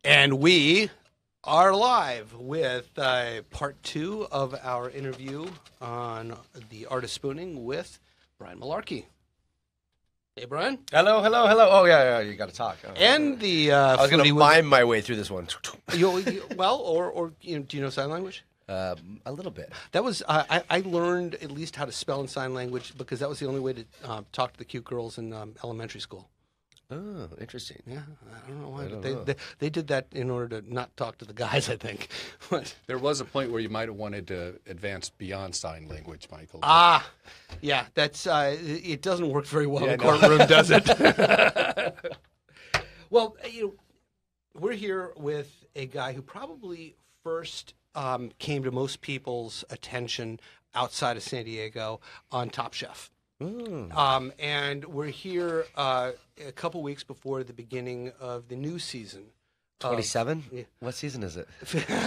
And we are live with part 2 of our interview on the art of spooning with Brian Malarkey. Hey, Brian. Hello. Oh, yeah, you got to talk. Oh, And the I was going to mime my way through this one. do you know sign language? A little bit. That was I learned at least how to spell in sign language because that was the only way to talk to the cute girls in elementary school. Oh, interesting. Yeah, I don't know why, but they did that in order to not talk to the guys, I think. There was a point where you might have wanted to advance beyond sign language, Michael. Yeah, that's it doesn't work very well in the courtroom, does it? Well, we're here with a guy who probably first came to most people's attention outside of San Diego on Top Chef. And we're here a couple weeks before the beginning of the new season. 27? What season is it?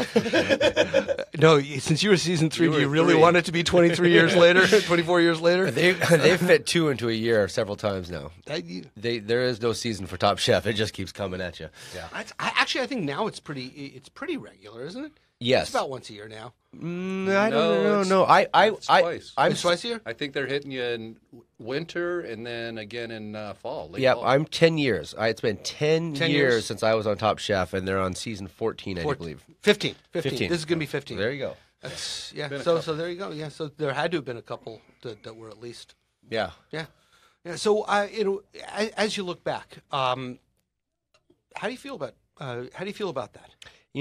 No, since you were season 3, do you really want it to be 23 years later, 24 years later? They fit 2 into a year several times now. There is no season for Top Chef. It just keeps coming at you. Yeah. I think now it's pretty regular, isn't it? Yes. It's about once a year now. I don't know. Twice. It's twice a year? I think they're hitting you in winter and then again in fall. Yeah, fall. I'm 10 years. It's been 10 years since I was on Top Chef, and they're on season 14, I believe. 15. This is going to be 15. There you go. So there you go. Yeah, so there had to have been a couple that were at least. Yeah. So as you look back, how do you feel about that?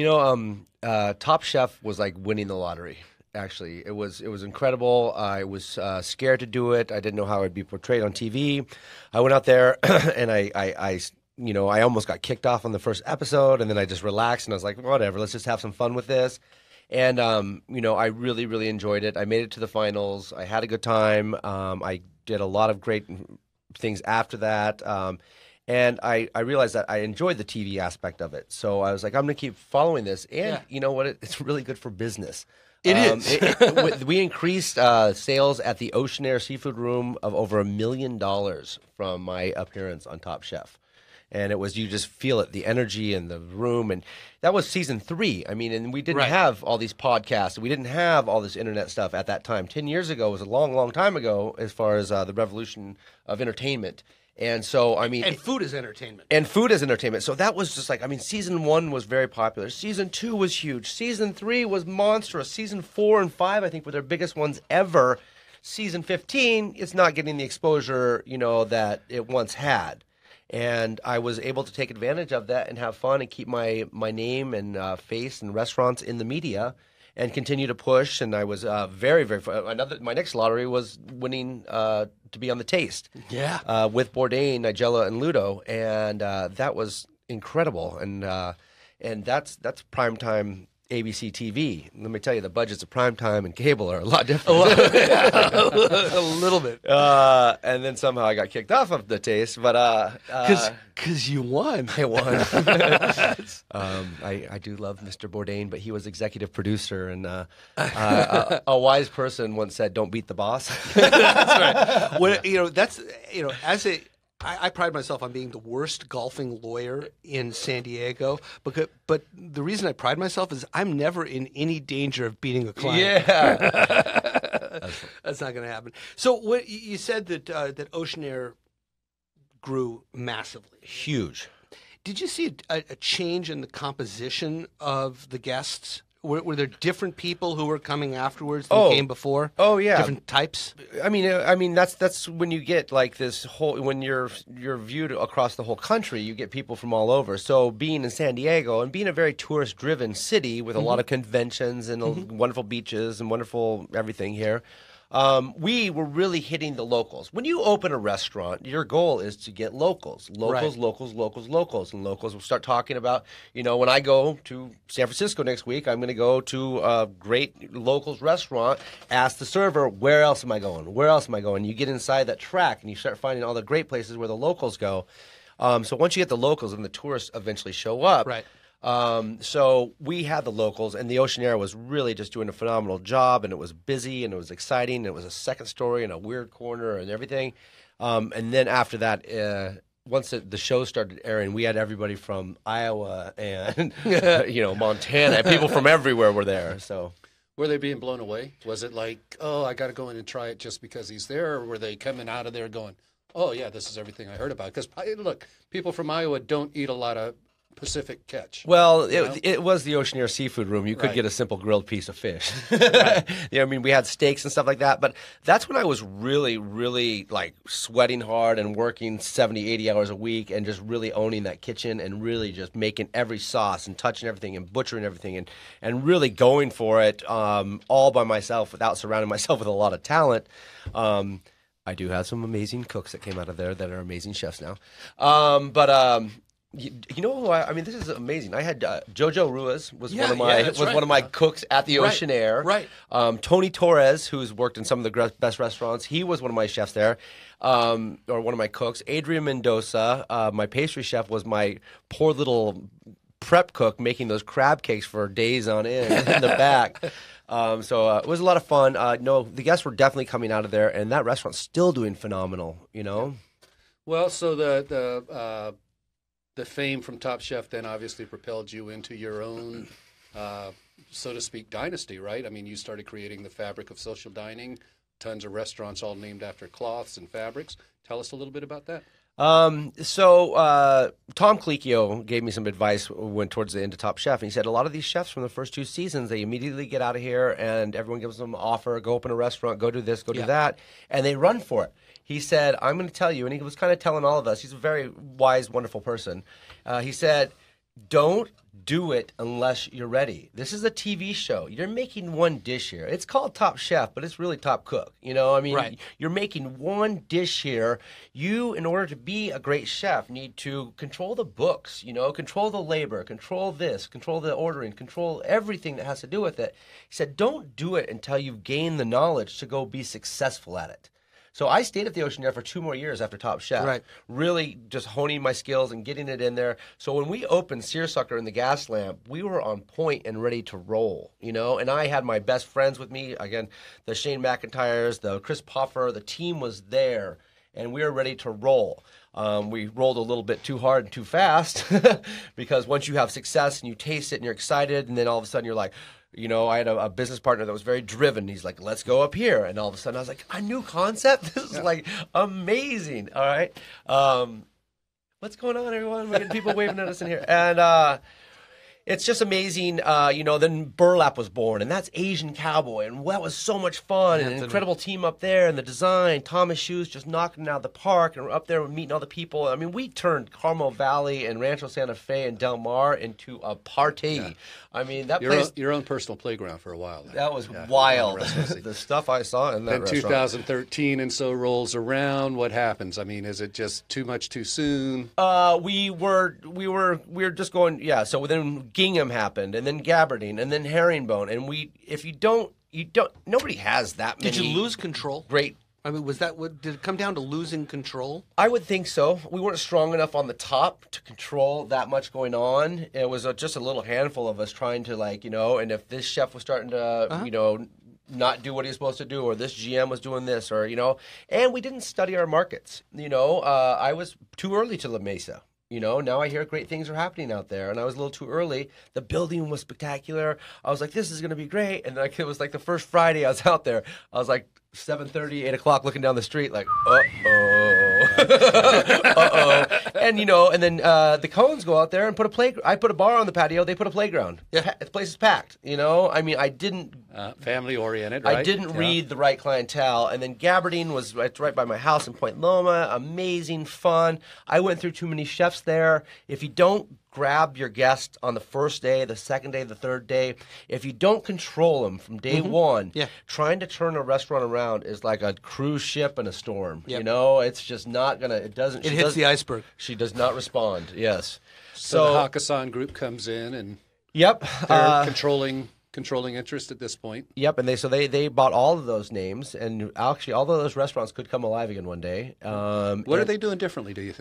Top Chef was like winning the lottery. Actually, it was incredible. I was scared to do it. I didn't know how I'd be portrayed on TV. I went out there and I almost got kicked off on the first episode, and then I just relaxed and I was like, whatever, let's just have some fun with this. And I really, really enjoyed it. I made it to the finals. I had a good time. I did a lot of great things after that. And I realized that I enjoyed the TV aspect of it. So I was like, I'm going to keep following this. And you know what? It's really good for business. It is. We increased sales at the Ocean Air Seafood Room of over $1 million from my appearance on Top Chef. And it was, you just feel it, the energy in the room. And that was season 3. I mean, and we didn't have all these podcasts. We didn't have all this internet stuff at that time. 10 years ago was a long, long time ago as far as the revolution of entertainment. And so, I mean... And food is entertainment. So that was just like, season 1 was very popular. Season 2 was huge. Season 3 was monstrous. Season 4 and 5, I think, were their biggest ones ever. Season 15, it's not getting the exposure, that it once had. And I was able to take advantage of that and have fun and keep my name and face and restaurants in the media and continue to push. And I was very, very fun. My next lottery was winning to be on The Taste. Yeah. With Bourdain, Nigella, and Ludo. And that was incredible. And that's primetime ABC TV. Let me tell you, the budgets of primetime and cable are a lot different. A little bit. And then somehow I got kicked off of The Taste, but because you won. I won. I do love Mr. Bourdain, but he was executive producer, and a wise person once said, "Don't beat the boss." That's right. Well, I pride myself on being the worst golfing lawyer in San Diego, but the reason I pride myself is I'm never in any danger of beating a client. Yeah. That's not going to happen. So what you said that Ocean Air grew massively. Huge. Did you see a change in the composition of the guests? Were there different people who were coming afterwards than came before? Oh yeah, different types. I mean that's when you get like this whole, when you're viewed across the whole country, you get people from all over. So being in San Diego and being a very tourist-driven city with a lot of conventions and wonderful beaches and wonderful everything here. We were really hitting the locals. When you open a restaurant, your goal is to get locals. And locals will start talking about, when I go to San Francisco next week, I'm going to go to a great locals restaurant, ask the server, where else am I going? You get inside that track and you start finding all the great places where the locals go. So once you get the locals, and the tourists eventually show up. Right. So we had the locals, and the Ocean Air was really just doing a phenomenal job, and it was busy, and it was exciting, and it was a second story and a weird corner and everything. And then after that, once the show started airing, we had everybody from Iowa and Montana. People from everywhere were there. So. Were they being blown away? Was it like, oh, I got to go in and try it just because he's there? Or were they coming out of there going, oh, yeah, this is everything I heard about? Because, look, people from Iowa don't eat a lot of Pacific catch. Well, it was the Oceaneer Seafood Room. You could get a simple grilled piece of fish. Right. I mean, we had steaks and stuff like that. But that's when I was really, really like sweating hard and working 70, 80 hours a week and just really owning that kitchen and really just making every sauce and touching everything and butchering everything and really going for it all by myself without surrounding myself with a lot of talent. I do have some amazing cooks that came out of there that are amazing chefs now. You know who I mean, this is amazing. I had Jojo Ruiz was one of my cooks at the Ocean Air. Right. Tony Torres, who's worked in some of the best restaurants, he was one of my chefs there, or one of my cooks. Adrian Mendoza, my pastry chef, was my poor little prep cook making those crab cakes for days on end in the back. So it was a lot of fun. No, the guests were definitely coming out of there, and that restaurant's still doing phenomenal. Well, so the fame from Top Chef then obviously propelled you into your own, so to speak, dynasty, right? I mean, you started creating the fabric of social dining, tons of restaurants all named after cloths and fabrics. Tell us a little bit about that. So Tom Colicchio gave me some advice when towards the end of Top Chef, and he said a lot of these chefs from the first 2 seasons, they immediately get out of here and everyone gives them an offer, go open a restaurant, go do this, go do that, and they run for it. He said, I'm going to tell you, and he was kind of telling all of us, he's a very wise, wonderful person. He said, don't do it unless you're ready. This is a TV show. You're making one dish here. It's called Top Chef, but it's really Top Cook. You're making one dish here. You, in order to be a great chef, need to control the books, control the labor, control this, control the ordering, control everything that has to do with it. He said, don't do it until you've gained the knowledge to go be successful at it. So I stayed at the Ocean Air for 2 more years after Top Chef, really just honing my skills and getting it in there. So when we opened Seersucker and the Gas Lamp, we were on point and ready to roll, And I had my best friends with me, again, the Shane McIntyres, the Chris Puffer, the team was there, and we were ready to roll. We rolled a little bit too hard and too fast because once you have success and you taste it and you're excited, and then all of a sudden you're like, I had a business partner that was very driven. He's like, let's go up here. And all of a sudden I was like, a new concept? This is like amazing. All right. What's going on, everyone? We're getting people waving at us in here. And it's just amazing. Then Burlap was born, and that's Asian Cowboy. And that was so much fun. And an incredible team up there, and the design. Thomas Shoes just knocking it out of the park, and we're up there meeting all the people. I mean, we turned Carmel Valley and Rancho Santa Fe and Del Mar into a party. Yeah. I mean, that place... Your own personal playground for a while. That was wild. The stuff I saw in that restaurant. 2013 and so rolls around. What happens? I mean, is it just too much too soon? We were just going, so then Gingham happened, and then Gabardine, and then Herringbone, and nobody has that many. Did you lose control? Great. I mean, did it come down to losing control? I would think so. We weren't strong enough on the top to control that much going on. It was just a little handful of us trying to and if this chef was starting to, not do what he was supposed to do, or this GM was doing this, or, and we didn't study our markets. I was too early to La Mesa. Now I hear great things are happening out there, and I was a little too early. The building was spectacular. I was like, this is going to be great. And it was like the first Friday I was out there. I was like 7:30, 8 o'clock looking down the street like, uh-oh. Uh-oh. And, and then the Coens go out there and put a playground. I put a bar on the patio. They put a playground. Yeah. The place is packed, I mean, I didn't... family-oriented, right? I didn't read the right clientele. And then Gabardine was right by my house in Point Loma. Amazing, fun. I went through too many chefs there. If you don't grab your guest on the first day, the second day, the third day, if you don't control them from day one, trying to turn a restaurant around is like a cruise ship in a storm. Yep. It's just not going to, it doesn't. It hits the iceberg. She does not respond, yes. So the Hakkasan group comes in and they're controlling interest at this point. Yep, and they bought all of those names, and actually all of those restaurants could come alive again one day. What are they doing differently, do you think?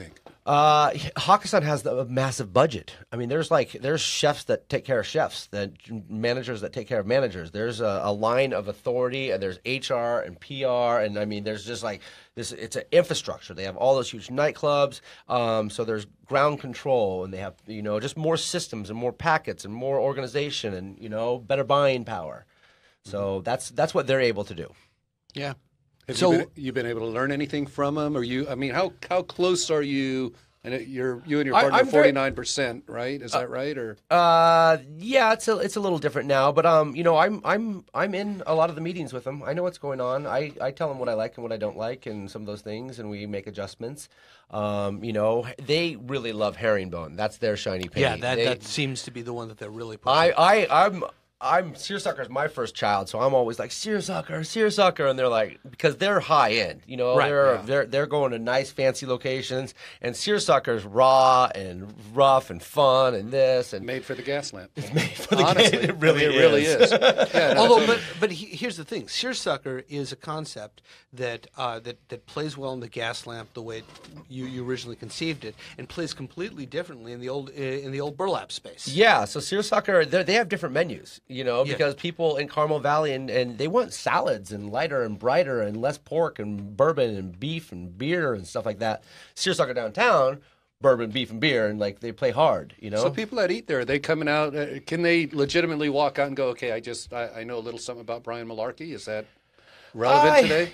Hakkasan has a massive budget. I mean, there's chefs that take care of chefs, managers that take care of managers. There's a line of authority, and there's HR and PR, and I mean, there's just like this. It's an infrastructure. They have all those huge nightclubs. So there's ground control, and they have just more systems and more packets and more organization and better buying power. So that's what they're able to do. Yeah. Have you been able to learn anything from them? Or how close are you? And you and your partner are 49%, right? Is that right? Or yeah, it's a little different now. But I'm in a lot of the meetings with them. I know what's going on. I tell them what I like and what I don't like, and some of those things, and we make adjustments. They really love herringbone. That's their shiny penny. Yeah, that seems to be the one that they're really pushing. Seersucker is my first child, so I'm always like seersucker, and they're like, because they're high end, they're going to nice fancy locations, and seersucker's raw and rough and fun and this and made for the gas lamp. It's made for the Honestly, gas. It really is. Yeah, no, although, but here's the thing: seersucker is a concept that plays well in the gas lamp the way you originally conceived it, and plays completely differently in the old burlap space. Yeah, so seersucker, they have different menus. Because people in Carmel Valley and they want salads and lighter and brighter and less pork and bourbon and beef and beer and stuff like that. Seersucker downtown, bourbon, beef, and beer, and like they play hard. So people that eat there, are they coming out? Can they legitimately walk out and go, okay, I know a little something about Brian Malarkey? Is that relevant today?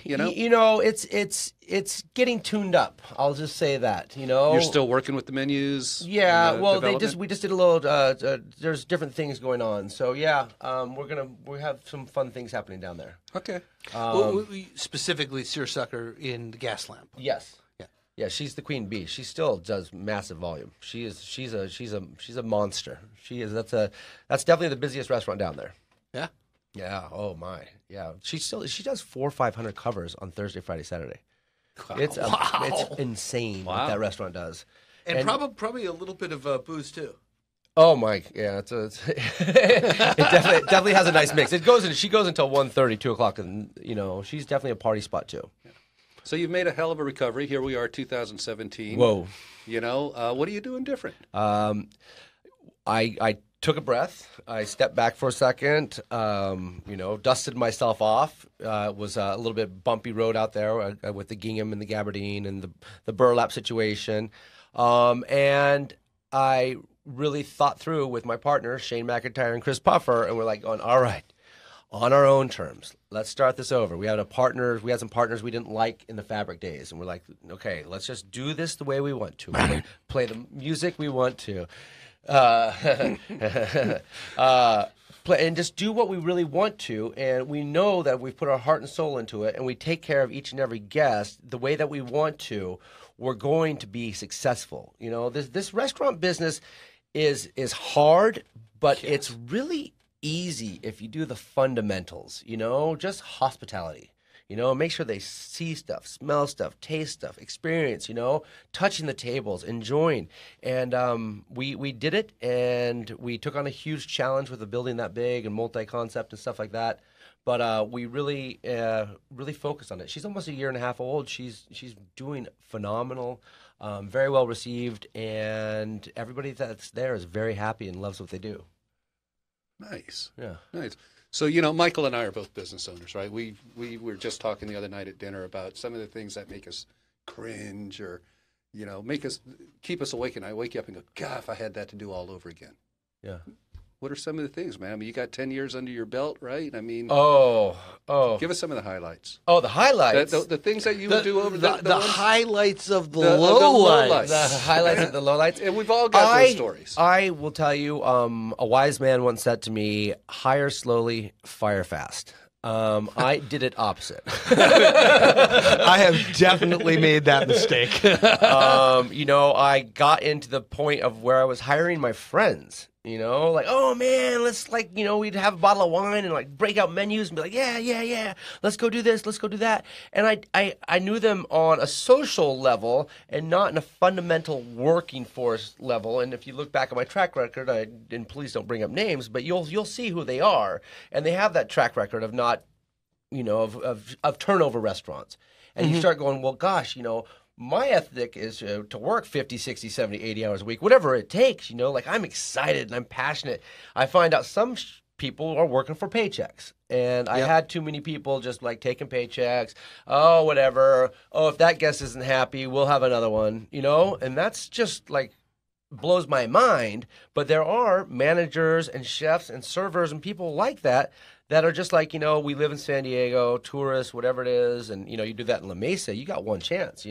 It's getting tuned up. I'll just say that. You're still working with the menus. Yeah, we just did a little. There's different things going on. So yeah, we have some fun things happening down there. Okay. Specifically, seersucker in the gas lamp. Yes. Yeah, she's the queen bee. She still does massive volume. She's a monster. She is. That's definitely the busiest restaurant down there. Yeah. Yeah. Oh my. Yeah. She does 400 or 500 covers on Thursday, Friday, Saturday. Wow. It's insane what that restaurant does. And probably a little bit of booze too. Oh my. Yeah. It definitely has a nice mix. She goes until 1:30, 2 o'clock, and she's definitely a party spot too. Yeah. So you've made a hell of a recovery. Here we are, 2017. Whoa. What are you doing different? I took a breath. I stepped back for a second, dusted myself off. It was a little bit bumpy road out there with the gingham and the gabardine and the burlap situation. And I really thought through with my partners, Shane McIntyre and Chris Puffer, and we're like going, all right, on our own terms, let's start this over. We had some partners we didn't like in the fabric days, and we're like, okay, let's just do this the way we want to. Play the music we want to. And just do what we really want to, and we know that we've put our heart and soul into it, and we take care of each and every guest the way that we want to, we're going to be successful. This restaurant business is hard, but it's really easy if you do the fundamentals, just hospitality. Make sure they see stuff, smell stuff, taste stuff, experience, touching the tables, enjoying. And we did it, and we took on a huge challenge with a building that big and multi-concept and stuff like that. But we really focused on it. She's almost a year and a half old. She's doing phenomenal, very well received, and everybody that's there is very happy and loves what they do. Nice. Yeah. Nice. So, Michael and I are both business owners, right? We were just talking the other night at dinner about some of the things that make us cringe or, keep us awake. And I wake you up and go, God, if I had that to do all over again. Yeah. What are some of the things, man? I mean, you got 10 years under your belt, right? I mean, give us some of the highlights. Oh, the highlights. The things that you would do over the highlights of the lowlights. The highlights of the lowlights. And we've all got those stories. I will tell you, a wise man once said to me, hire slowly, fire fast. I did it opposite. I have definitely made that mistake. I got into the point of where I was hiring my friends. Like, oh man, let's we'd have a bottle of wine and like break out menus and be like, yeah, let's go do this, let's go do that. And I knew them on a social level and not in a fundamental working force level. And if you look back at my track record, and please don't bring up names, but you'll see who they are, and they have that track record of not, of turnover restaurants. And you start going, well, gosh, my ethic is to work 50, 60, 70, 80 hours a week, whatever it takes, like I'm excited and I'm passionate. I find out some people are working for paychecks. And I had too many people just like taking paychecks. Oh, whatever. Oh, if that guest isn't happy, we'll have another one, And that's just like blows my mind. But there are managers and chefs and servers and people like that are just like, we live in San Diego, tourists, whatever it is. And, you do that in La Mesa, you got one chance,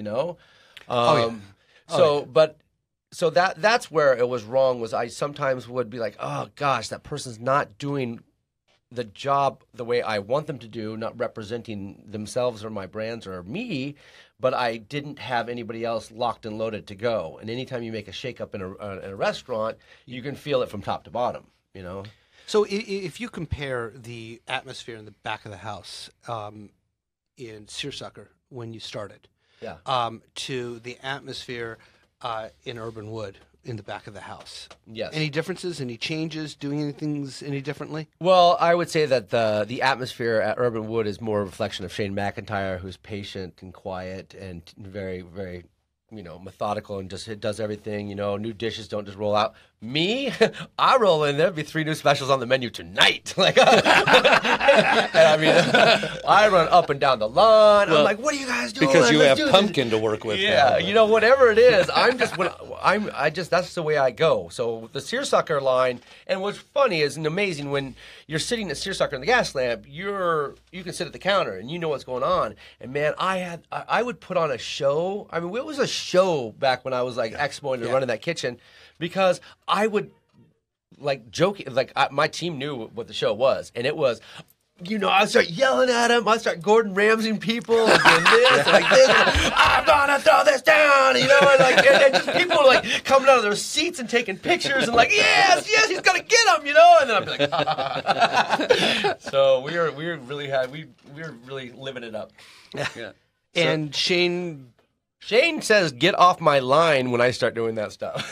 So that's where it was wrong, was I sometimes would be like, oh, gosh, that person's not doing the job the way I want them to do, not representing themselves or my brands or me, but I didn't have anybody else locked and loaded to go. And anytime you make a shakeup in a restaurant, you can feel it from top to bottom, So if you compare the atmosphere in the back of the house in Searsucker when you started to the atmosphere in Urban Wood in the back of the house. Yes. Any differences? Any changes? Doing anything any differently? Well, I would say that the atmosphere at Urban Wood is more a reflection of Shane McIntyre, who's patient and quiet and very, very, methodical and just does everything. New dishes don't just roll out. Me, I roll in. There'd be 3 new specials on the menu tonight. Like, and I mean, I run up and down the line. I'm like, "What are you guys doing?" Because you have Pumpkin to work with. Yeah, whatever it is, that's the way I go. So the seersucker line, and what's funny is and amazing when you're sitting at seersucker in the gas lamp, you can sit at the counter and you know what's going on. And man, I would put on a show. I mean, it was a show back when I was like expoing and running that kitchen. Because I would, like, joking, like, my team knew what the show was. And it was, I'd start yelling at them. I'd start Gordon Ramsaying people and doing this and like this. And, I'm going to throw this down, and just people were, like, coming out of their seats and taking pictures and, like, yes, he's going to get them, And then I'd be like, So we were really living it up. Yeah. And Shane says, "Get off my line" when I start doing that stuff.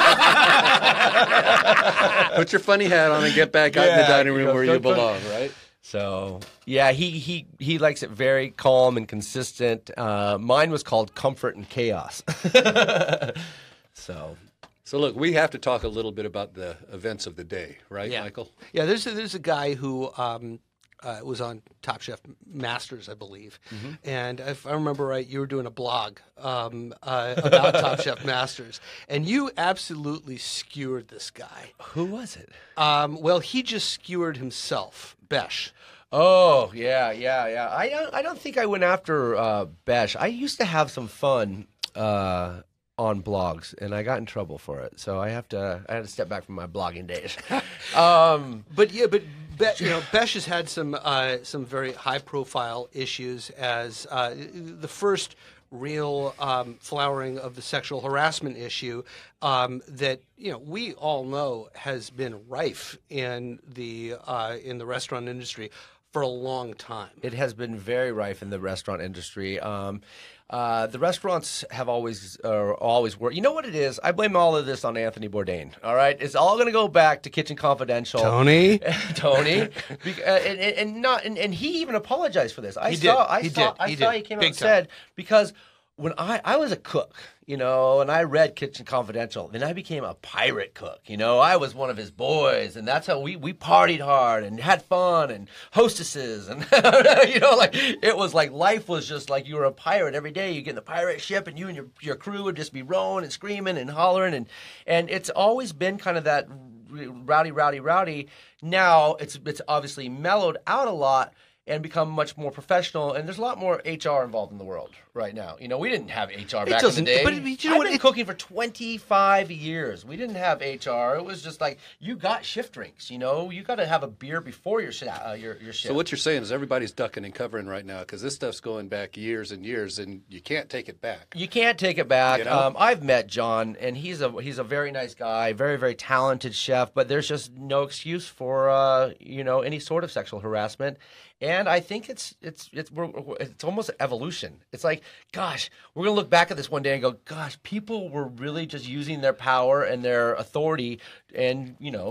Put your funny hat on and get back out in the dining room where you belong, right? So, yeah, he likes it very calm and consistent. Mine was called Comfort and Chaos. So look, we have to talk a little bit about the events of the day, right, Michael? Yeah, there's a guy who was on Top Chef Masters, I believe. Mm-hmm. And if I remember right, you were doing a blog about Top Chef Masters. And you absolutely skewered this guy. Who was it? Well, he just skewered himself, Besh. Oh, yeah. I don't think I went after Besh. I used to have some fun on blogs, and I got in trouble for it. So I had to step back from my blogging days. Besh has had some very high profile issues as the first real flowering of the sexual harassment issue that we all know has been rife in the restaurant industry for a long time. It has been very rife in the restaurant industry. The restaurants have always worked. You know what it is? I blame all of this on Anthony Bourdain. All right, it's all going to go back to Kitchen Confidential. Tony, and he even apologized for this. I He saw did. he came out and said, because when I was a cook, and I read Kitchen Confidential, then I became a pirate cook. I was one of his boys, and that's how we partied hard and had fun and hostesses, and it was like life was just like you were a pirate every day. You get in the pirate ship, and you and your crew would just be rowing and screaming and hollering, and it's always been kind of that rowdy. Now it's obviously mellowed out a lot and become much more professional, and there's a lot more HR involved in the world right now. We didn't have HR back in the day. But I've been cooking for 25 years. We didn't have HR. It was just like, you got shift drinks, you got to have a beer before your shift. So what you're saying is everybody's ducking and covering right now because this stuff's going back years and years, and you can't take it back. You can't take it back. I've met John, and he's a very nice guy, very, very talented chef, but there's just no excuse for any sort of sexual harassment. And I think it's almost evolution. It's like, gosh, we're going to look back at this one day and go, gosh, people were really just using their power and their authority and,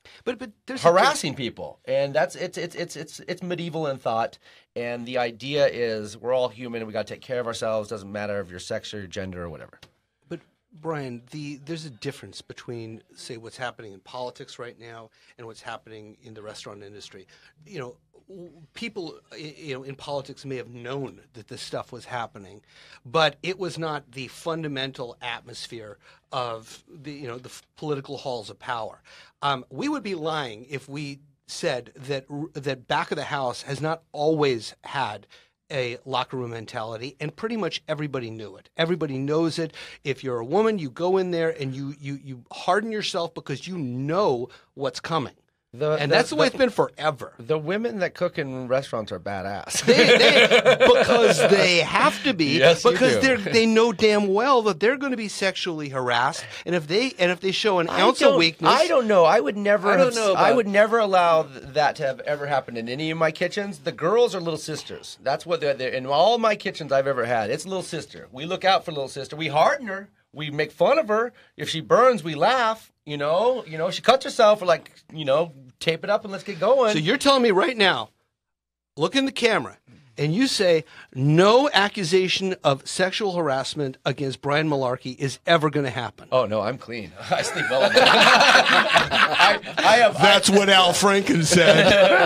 But there's harassing people, and it's medieval in thought. And the idea is we're all human, and we got to take care of ourselves. Doesn't matter if you're sex or your gender or whatever. But Brian, there's a difference between, say, what's happening in politics right now and what's happening in the restaurant industry. You know, people, in politics may have known that this stuff was happening, but it was not the fundamental atmosphere of the political halls of power. We would be lying if we said that back of the house has not always had a locker room mentality, and pretty much everybody knew it. Everybody knows it. If you're a woman, you go in there and you harden yourself because you know what's coming. That's the way it's been forever. The women that cook in restaurants are badass. Because they have to be. Yes, because they know damn well that they're going to be sexually harassed, and if they show an ounce of weakness, I don't know. I would never allow that to have ever happened in any of my kitchens. The girls are little sisters. That's what they're in all my kitchens I've ever had. It's little sister. We look out for little sister. We harden her. We make fun of her. If she burns, we laugh. You know, she cuts herself. We're like, tape it up and let's get going. So you're telling me right now, look in the camera, and you say no accusation of sexual harassment against Brian Malarkey is ever going to happen. Oh no, I'm clean. I sleep well at night. That's what Al Franken said.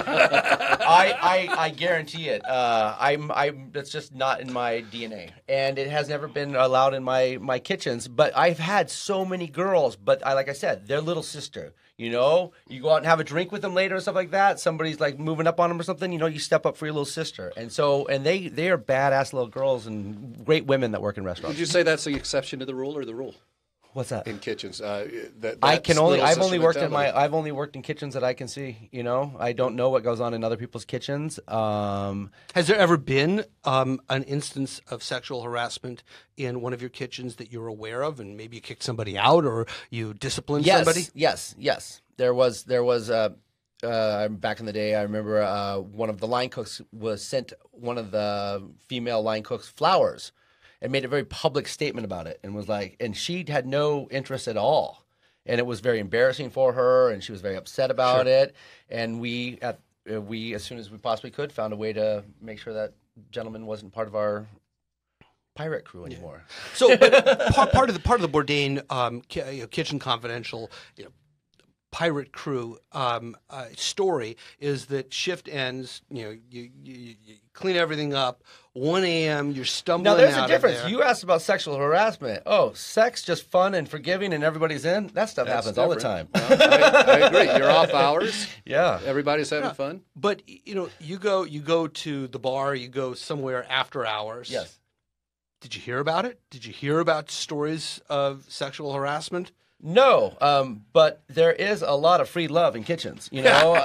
I guarantee it. That's just not in my DNA, and it has never been allowed in my kitchens. But I've had so many girls. But like I said, their little sister. You go out and have a drink with them later and stuff like that. Somebody's like moving up on them or something. You step up for your little sister. And they are badass little girls and great women that work in restaurants. Would you say that's the exception to the rule or the rule? What's that? In kitchens, I've only worked in kitchens that I can see. I don't know what goes on in other people's kitchens. Has there ever been an instance of sexual harassment in one of your kitchens that you're aware of, and maybe you kicked somebody out or you disciplined somebody? Yes. There was back in the day. I remember one of the line cooks was sent one of the female line cooks flowers. And made a very public statement about it, and was like, and she had no interest at all, and it was very embarrassing for her, and she was very upset about it. And we, as soon as we possibly could, found a way to make sure that gentleman wasn't part of our pirate crew anymore. So, but part of the Bourdain Kitchen Confidential pirate crew story is that shift ends. You clean everything up. 1 a.m. You're stumbling out of there. Now, there's a difference. You asked about sexual harassment. Oh, sex, just fun and forgiving and everybody's in? That stuff happens all the time. I agree. You're off hours. Yeah. Everybody's having fun. But, you go to the bar, you go somewhere after hours. Yes. Did you hear about it? Did you hear about stories of sexual harassment? No, but there is a lot of free love in kitchens, There's a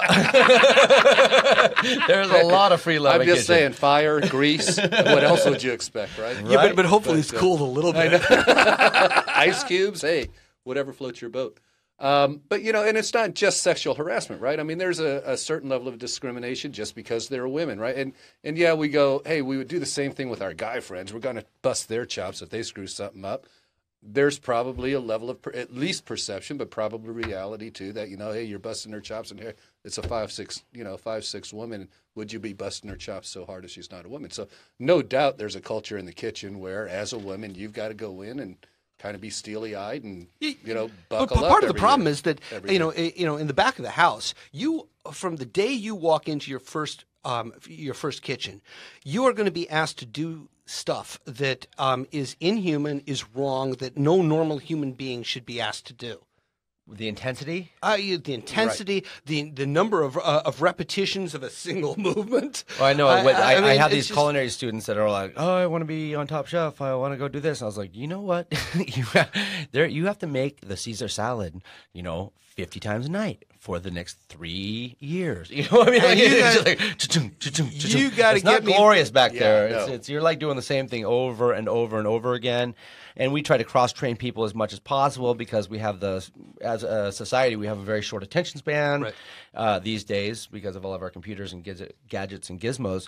lot of free love in kitchens. I'm just saying, fire, grease, what else would you expect, right? Yeah, but hopefully it's cooled a little bit. Ice cubes, hey, whatever floats your boat. But, and it's not just sexual harassment, right? I mean, there's a certain level of discrimination just because they're women, right? And yeah, we go, hey, we would do the same thing with our guy friends. We're going to bust their chops if they screw something up. There's probably a level of at least perception, but probably reality too. That hey, you're busting her chops, and here it's a 5'6" woman. Would you be busting her chops so hard if she's not a woman? So no doubt, there's a culture in the kitchen where, as a woman, you've got to go in and kind of be steely-eyed and buckle up. But part of the problem is that in the back of the house, you from the day you walk into your first kitchen, you are going to be asked to do stuff that is inhuman, is wrong, that no normal human being should be asked to do. The intensity? The intensity, right. the number of repetitions of a single movement. Oh, I know. I have these culinary students that are like, oh, I want to be on Top Chef. I want to go do this. And I was like, you know what? you have to make the Caesar salad, 50 times a night for the next 3 years. You know what I mean? You got to get not glorious back there. No. You're like doing the same thing over and over and over again. And we try to cross-train people as much as possible because we have as a society, we have a very short attention span these days because of all of our computers and gadgets and gizmos.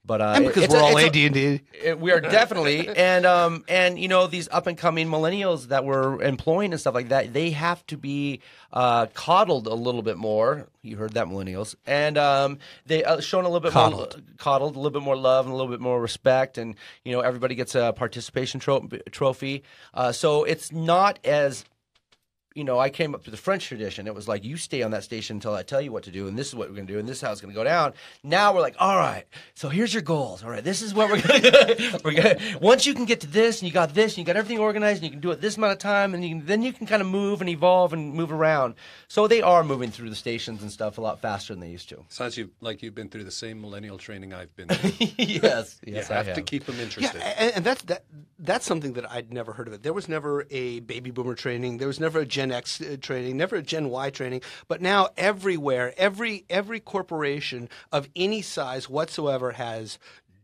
But and because we're all AD&D. We are definitely, and you know, these up and coming millennials that we're employing and stuff like that, they have to be coddled a little bit more. You heard that, millennials, and they shown a little bit more coddled, a little bit more love and a little bit more respect, and you know, everybody gets a participation trophy. So it's not as, you know, I came up to the French tradition. It was like, you stay on that station until I tell you what to do, and this is what we're going to do, and this is how it's going to go down. Now we're like, all right, so here's your goals. All right, this is what we're going to once you can get to this, and you got this, and you got everything organized, and you can do it this amount of time, and then you can kind of move and evolve and move around. So they are moving through the stations and stuff a lot faster than they used to. Sounds like you've been through the same millennial training I've been through. Yes, you have to keep them interested. Yeah, and that's something that I'd never heard of it. There was never a baby boomer training. There was never a Gen X training, never a Gen Y training. But now everywhere, every corporation of any size whatsoever has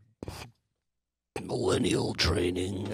millennial training.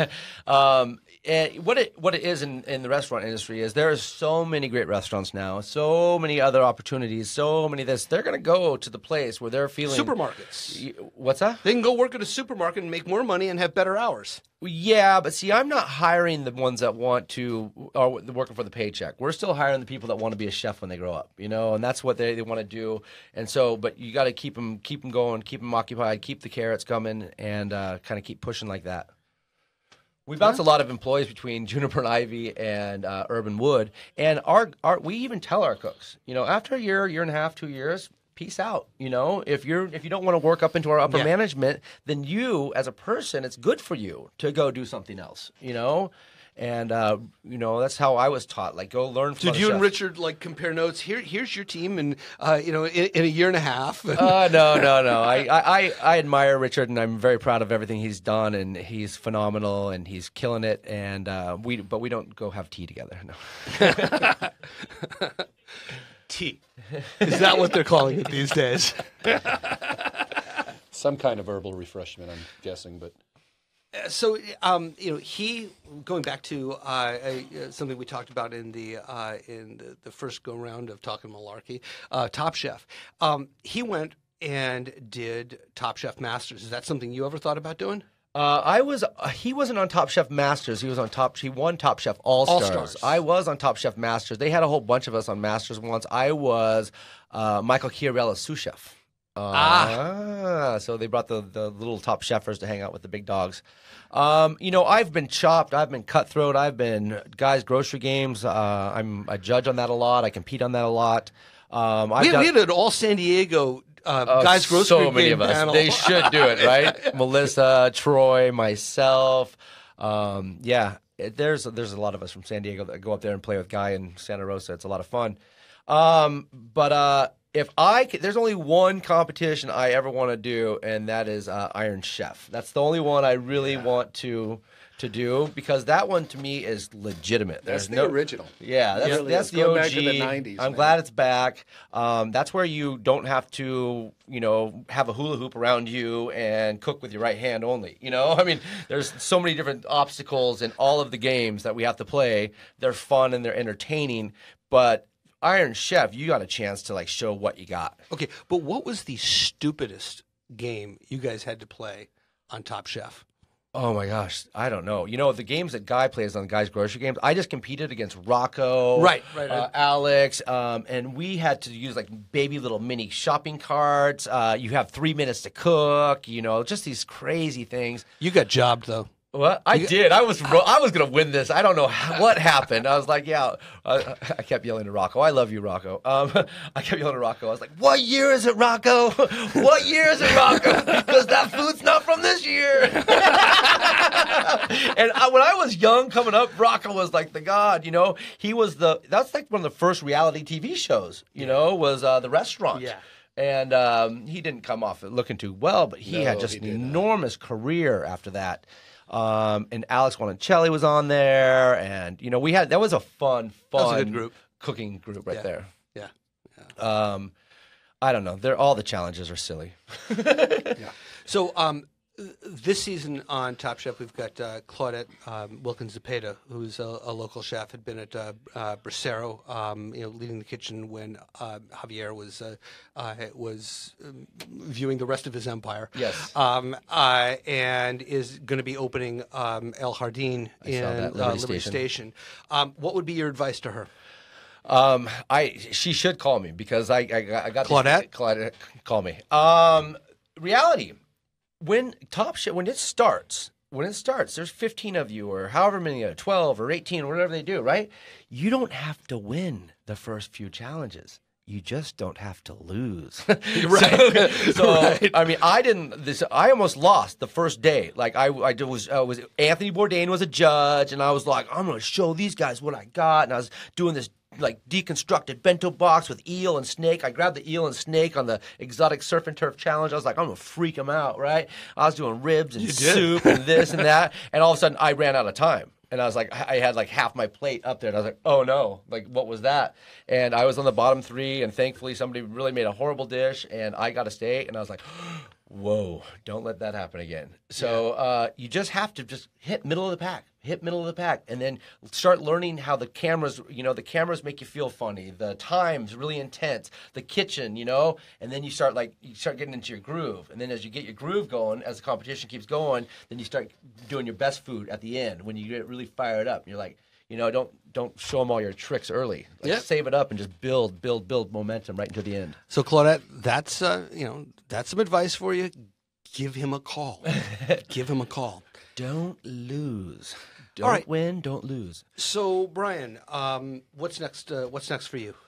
And what it is in the restaurant industry is there are so many great restaurants now, so many other opportunities, so many this. They're going to go to the place where they're feeling supermarkets. What's that? They can go work at a supermarket and make more money and have better hours. Yeah, but see, I'm not hiring the ones that want to are working for the paycheck. We're still hiring the people that want to be a chef when they grow up, you know, and that's what they want to do. And so, but you got to keep them going, keep them occupied, keep the carrots coming, and kind of keep pushing like that. We bounce a lot of employees between Juniper and Ivy and Urban Wood, and we even tell our cooks, you know, after a year and a half, 2 years, peace out. You know, if you don't want to work up into our upper management, then you as a person, it's good for you to go do something else. You know. And you know, that's how I was taught. Like, go learn from. Did you and Richard like compare notes? Here's your team, and you know, in a year and a half. No. I admire Richard, and I'm very proud of everything he's done, and he's phenomenal, and he's killing it. And we don't go have tea together. No. Tea. Is that what they're calling it these days? Some kind of herbal refreshment, I'm guessing, but. So, you know, he going back to something we talked about in the first go round of Talkin Malarkey, Top Chef. He went and did Top Chef Masters. Is that something you ever thought about doing? He wasn't on Top Chef Masters. He won Top Chef All-Stars. I was on Top Chef Masters. They had a whole bunch of us on Masters once. I was Michael Chiarella's sous chef. So they brought the little top chefers to hang out with the big dogs. You know, I've been chopped, I've been cutthroat, I've been guys' grocery games. I'm a judge on that a lot. I compete on that a lot. We had an all San Diego guys' grocery game. So many of us. Panel. They should do it, right? Melissa, Troy, myself. Yeah, there's a lot of us from San Diego that go up there and play with Guy in Santa Rosa. It's a lot of fun. There's only one competition I ever want to do, and that is Iron Chef. That's the only one I really want to do, because that one to me is legitimate. That's the original. Yeah, that's the OG. Back to the 90s. I'm glad it's back. That's where you don't have to, you know, have a hula hoop around you and cook with your right hand only. You know, I mean, there's so many different obstacles in all of the games that we have to play. They're fun and they're entertaining, but Iron Chef, you got a chance to like show what you got. Okay, but what was the stupidest game you guys had to play on Top Chef? Oh my gosh, I don't know. You know, the games that Guy plays on Guy's Grocery Games, I just competed against Rocco, right. Alex, and we had to use like baby little mini shopping carts. You have 3 minutes to cook, you know, just these crazy things. You got jobbed though. What? I did. I was going to win this. I don't know what happened. I was like, yeah. I kept yelling to Rocco. I love you, Rocco. I kept yelling to Rocco. I was like, what year is it, Rocco? What year is it, Rocco? Because that food's not from this year. And when I was young coming up, Rocco was like the god, you know. That's like one of the first reality TV shows, you know, was The Restaurant. Yeah. And he didn't come off looking too well, but he had just an enormous career after that. And Alex Wancelli was on there, and you know that was a fun that was a good group. Cooking group right there. Yeah. I don't know. All the challenges are silly. Yeah. So This season on Top Chef, we've got Claudette Wilkins Zepeda, who's a local chef, had been at Bracero, leading the kitchen when Javier was viewing the rest of his empire. Yes. And is going to be opening El Jardín in Liberty Station. What would be your advice to her? She should call me because I got Claudette. Claudette, call me. Reality. When Top Chef, when it starts, there's 15 of you or however many, 12 or 18, whatever they do, right? You don't have to win the first few challenges. You just don't have to lose. Right. Right. I mean, I almost lost the first day. Like I was Anthony Bourdain was a judge, and I was like, I'm going to show these guys what I got. And I was doing this like deconstructed bento box with eel and snake. I grabbed the eel and snake on the exotic surf and turf challenge. I was like, I'm going to freak them out, right? I was doing ribs and soup and this and that. And all of a sudden, I ran out of time. And I was like, I had like half my plate up there. And I was like, oh no, like what was that? And I was on the bottom three. And thankfully, somebody really made a horrible dish. And I got a steak. And I was like, whoa, don't let that happen again. So you just have to just hit middle of the pack. And then start learning how the cameras make you feel funny. The time's really intense. The kitchen, and then you start getting into your groove. And then as you get your groove going, as the competition keeps going, then you start doing your best food at the end when you get really fired up. And you're like, don't show them all your tricks early. Save it up and just build momentum right into the end. So Claudette, that's some advice for you. Give him a call. Give him a call. Don't lose. Don't win. Don't lose. So Brian, what's next? What's next for you?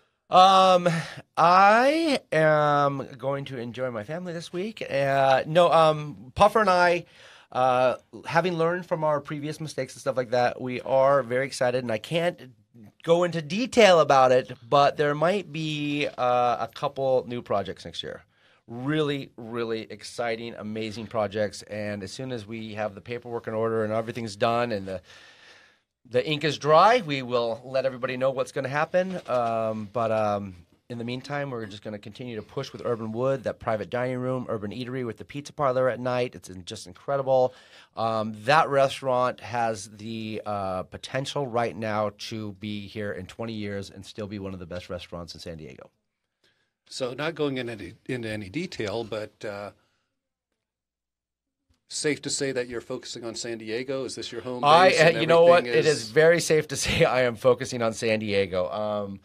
I am going to enjoy my family this week. Puffer and I. Having learned from our previous mistakes and stuff like that, we are very excited, and I can't go into detail about it, but there might be a couple new projects next year. Really, really exciting, amazing projects, and as soon as we have the paperwork in order and everything's done and the ink is dry, we will let everybody know what's going to happen. But in the meantime, we're just going to continue to push with Urban Wood, that private dining room, urban eatery with the pizza parlor at night. It's just incredible. That restaurant has the potential right now to be here in 20 years and still be one of the best restaurants in San Diego. So not going into any detail, but safe to say that you're focusing on San Diego? Is this your home base? You know what? It is very safe to say I am focusing on San Diego.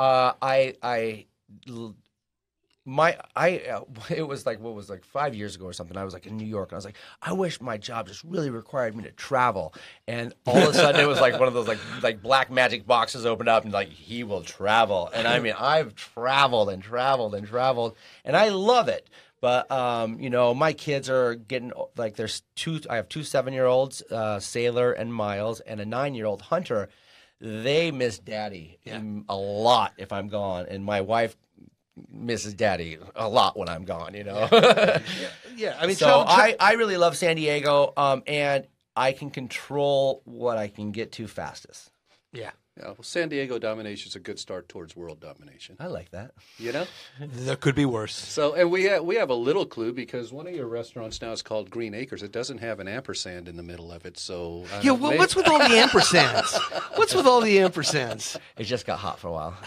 It was like 5 years ago or something. I was like in New York, and I was like, I wish my job just really required me to travel. And all of a sudden, it was like one of those like black magic boxes opened up, and like he will travel. And I mean, I've traveled, and I love it. But my kids are getting like I have two 7-year-olds, Sailor and Miles, and a 9-year-old Hunter. They miss Daddy a lot if I'm gone, and my wife misses Daddy a lot when I'm gone. Yeah. I mean, so I really love San Diego, and I can control what I can get to fastest. Yeah. Yeah, well, San Diego domination is a good start towards world domination. I like that. There could be worse. So, and we have a little clue because one of your restaurants now is called Green Acres. It doesn't have an ampersand in the middle of it. So, what's with all the ampersands? What's with all the ampersands? It just got hot for a while.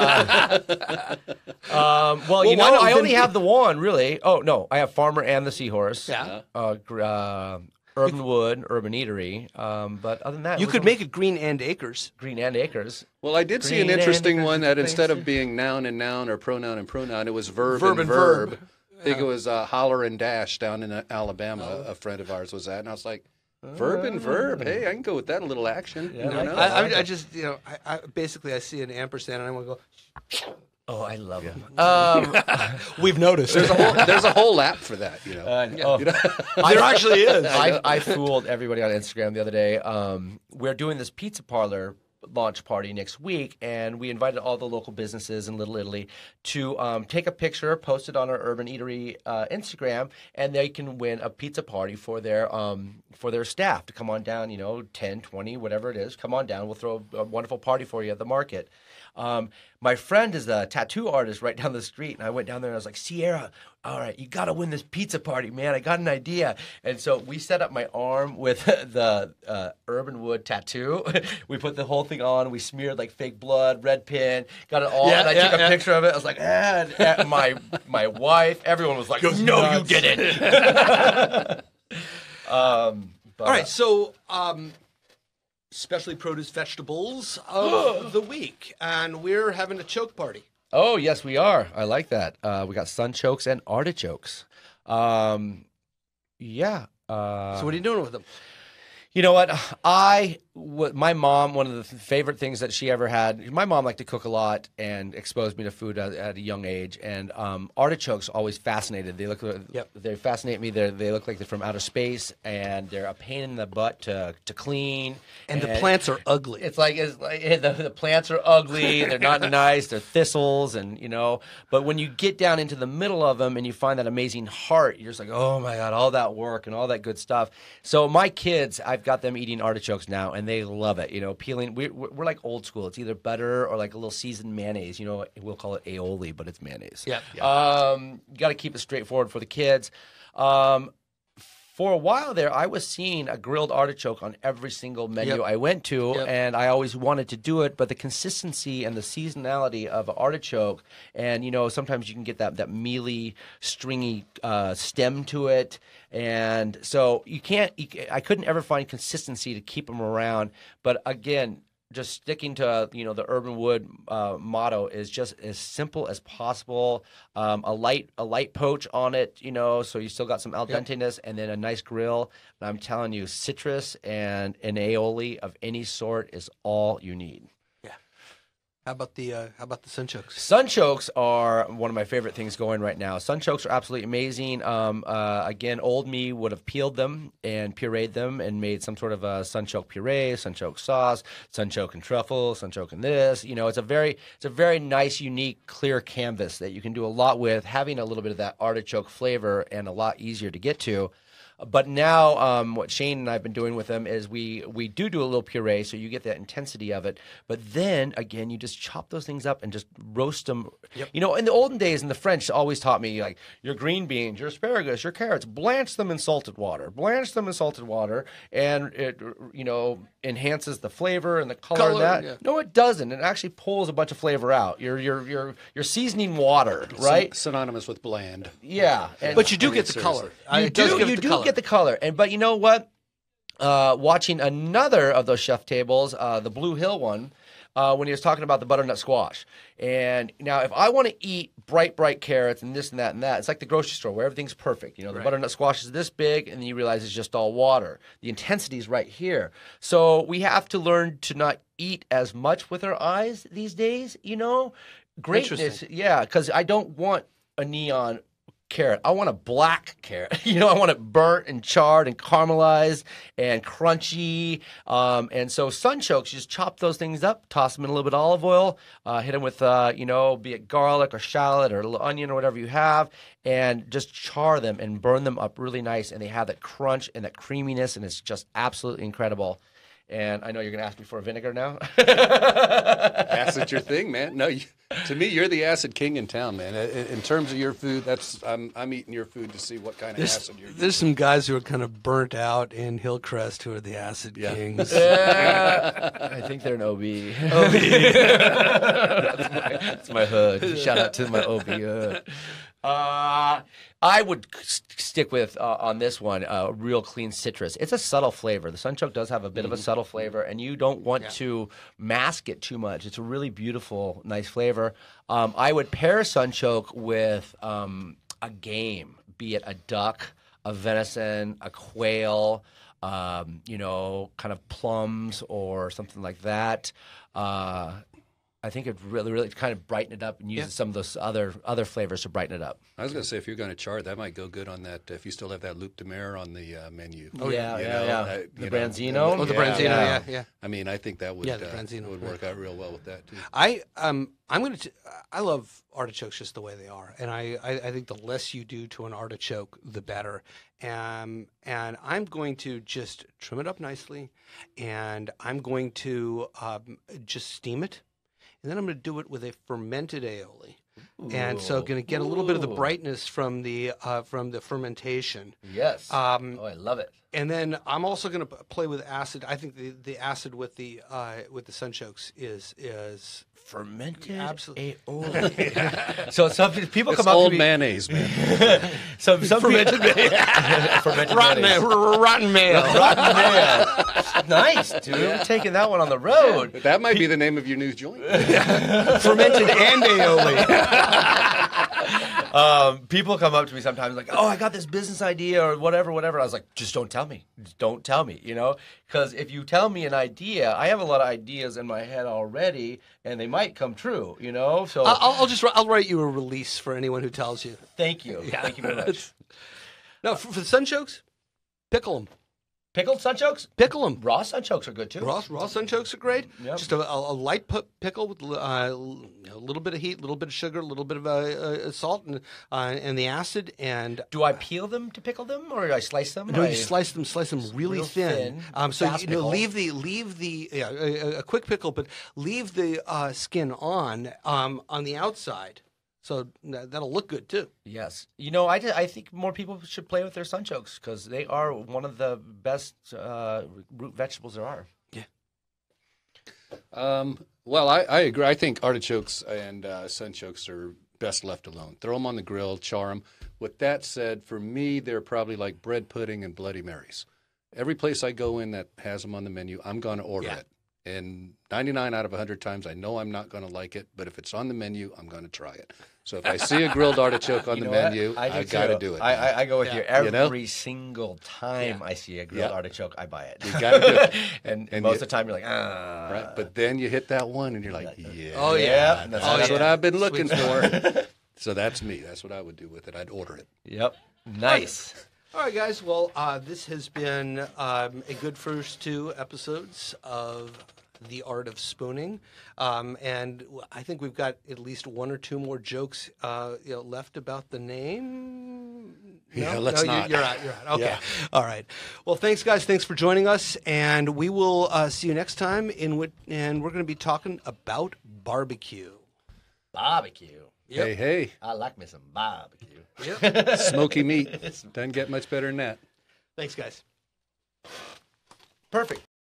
I only have the one really. Oh no, I have Farmer and the Seahorse. Yeah. Urban Wood, Urban Eatery. But other than that, you could make it Green and Acres. Green and Acres. Well, I did see an interesting one that instead of being noun and noun or pronoun and pronoun, it was verb and verb. I think it was holler and dash down in Alabama. A friend of ours was at, and I was like, verb and verb. Hey, I can go with that. A little action. Yeah, I just basically I see an ampersand and I want to go. Oh, I love them. We've noticed. There's a whole app for that. There actually is. I fooled everybody on Instagram the other day. We're doing this pizza parlor launch party next week, and we invited all the local businesses in Little Italy to take a picture, post it on our Urban Eatery Instagram, and they can win a pizza party for their staff to come on down, 10, 20, whatever it is. Come on down. We'll throw a wonderful party for you at the market. My friend is a tattoo artist right down the street, and I went down there and I was like, Sierra, all right, you got to win this pizza party, man. I got an idea. And so we set up my arm with the Urban Wood tattoo. We put the whole thing on. We smeared like fake blood, red pin, got it all. And I took a picture of it. I was like, and my wife, everyone was like, no, nuts. You didn't. All right, so specialty produce vegetables of the week, and we're having a choke party. Oh, yes, we are. I like that. We got sunchokes and artichokes. Yeah. So what are you doing with them? You know what? My mom, one of the favorite things that she ever had, my mom liked to cook a lot and exposed me to food at a young age. And artichokes always fascinated. They fascinate me. They look like they're from outer space, and they're a pain in the butt to clean. And the plants are ugly. It's like the plants are ugly. They're not nice. They're thistles, and But when you get down into the middle of them and you find that amazing heart, you're just like, oh my God, all that work and all that good stuff. So my kids, I've got them eating artichokes now, and they love it. Peeling. We're like old school. It's either butter or like a little seasoned mayonnaise. We'll call it aioli, but it's mayonnaise. Yeah. You got to keep it straightforward for the kids. For a while there, I was seeing a grilled artichoke on every single menu I went to, and I always wanted to do it, but the consistency and the seasonality of an artichoke, and, sometimes you can get that mealy, stringy stem to it, and so I couldn't ever find consistency to keep them around, but again, just sticking to the Urban Wood motto is just as simple as possible. A light poach on it, so you still got some al denteness, and then a nice grill. And I'm telling you, citrus and an aioli of any sort is all you need. Yeah. How about the sunchokes? Sunchokes are one of my favorite things going right now. Sunchokes are absolutely amazing. Again, old me would have peeled them and pureed them and made some sort of a sunchoke puree, sunchoke sauce, sunchoke and truffle, sunchoke and this. It's a very nice, unique, clear canvas that you can do a lot with, having a little bit of that artichoke flavor and a lot easier to get to. But now what Shane and I have been doing with them is we do a little puree, so you get that intensity of it. But then, again, you just chop those things up and just roast them. Yep. In the olden days, and the French always taught me, like, your green beans, your asparagus, your carrots, blanch them in salted water. Blanch them in salted water, and it, enhances the flavor and the color of that. Yeah. No, it doesn't. It actually pulls a bunch of flavor out. You're seasoning water, right? Synonymous with bland. Yeah. But you do get the color. You do get the color. But you know what? Watching another of those chef tables, the Blue Hill one, when he was talking about the butternut squash. And now if I want to eat bright carrots and this and that, it's like the grocery store where everything's perfect. The butternut squash is this big, and then you realize it's just all water. The intensity is right here. So we have to learn to not eat as much with our eyes these days, Greatness, yeah, because I don't want a neon carrot. I want a black carrot. I want it burnt and charred and caramelized and crunchy. And so sunchokes, you just chop those things up, toss them in a little bit of olive oil, hit them with, be it garlic or shallot or a little onion or whatever you have, and just char them and burn them up really nice. And they have that crunch and that creaminess, and it's just absolutely incredible. And I know you're going to ask me for a vinegar now. Acid's your thing, man. No, to me, you're the acid king in town, man. In terms of your food, I'm eating your food to see what kind of acid you're using. There's some guys who are kind of burnt out in Hillcrest who are the acid kings. I think they're an OB. That's my hood. Shout out to my OB hood. I would stick with, on this one, real clean citrus. It's a subtle flavor. The sunchoke does have a bit of a subtle flavor, and you don't want to mask it too much. It's a really beautiful, nice flavor. I would pair sunchoke with a game, be it a duck, a venison, a quail, kind of plums or something like that. I think it really kind of brighten it up and uses some of those other flavors to brighten it up. I was going to say, if you're going to char, that might go good on that. If you still have that loup de mer on the menu. Oh yeah. The branzino. The branzino. Yeah. I mean, I think that would work out real well with that too. I love artichokes just the way they are, and I think the less you do to an artichoke, the better. And I'm going to just trim it up nicely, and I'm going to just steam it. And then I'm going to do it with a fermented aioli. And so going to get a little bit of the brightness from the fermentation. Yes. I love it. And then I'm also going to play with acid. I think the acid with the sunchokes is fermented absolutely aioli. So some people It's come up old to me. mayonnaise, man. Some fermented rotten mayonnaise. rotten mayo. Rotten mayo. Nice, dude. I'm taking that one on the road. That might be the name of your new joint. Fermented and aioli. People come up to me sometimes like, "Oh, I got this business idea or whatever." I was like, "Just don't tell me. Just don't tell me." Because if you tell me an idea, I have a lot of ideas in my head already, and they might come true. So I'll write you a release for anyone who tells you. thank you. Thank you very much. No, for the sunchokes, pickle them. Pickled sunchokes? Pickle them. Raw sunchokes are good too. Raw sunchokes are great. Yep. Just a light pickle with a little bit of heat, a little bit of sugar, a little bit of salt, and the acid. And do I peel them to pickle them, or do I slice them? No, you slice them really real thin. So pickle. leave the a quick pickle, but leave the skin on the outside. So that'll look good too. Yes, I think more people should play with their sunchokes because they are one of the best root vegetables there are. Yeah. Well, I agree. I think artichokes and sunchokes are best left alone. Throw them on the grill, char them. With that said, for me, they're probably like bread pudding and Bloody Marys. Every place I go in that has them on the menu, I'm going to order it. And 99 out of 100 times, I know I'm not going to like it, but if it's on the menu, I'm going to try it. So if I see a grilled artichoke on the menu, I got to do it. I go with you every single time I see a grilled artichoke, I buy it. You got to do it. and most of the time, you're like, Right, but then you hit that one, and you're like, yeah. Oh, yeah. That's what I've been looking for. So that's me. That's what I would do with it. I'd order it. Yep. Nice. All right, guys. Well, this has been a good first 2 episodes of The Art of Spooning, and I think we've got at least 1 or 2 more jokes left about the name. Yeah, let's not. You're out. Okay. Yeah. All right. Well, thanks, guys. Thanks for joining us, and we will see you next time. And we're going to be talking about barbecue. Barbecue. Yep. Hey. I like me some barbecue. Yep. Smoky meat. Doesn't get much better than that. Thanks, guys. Perfect.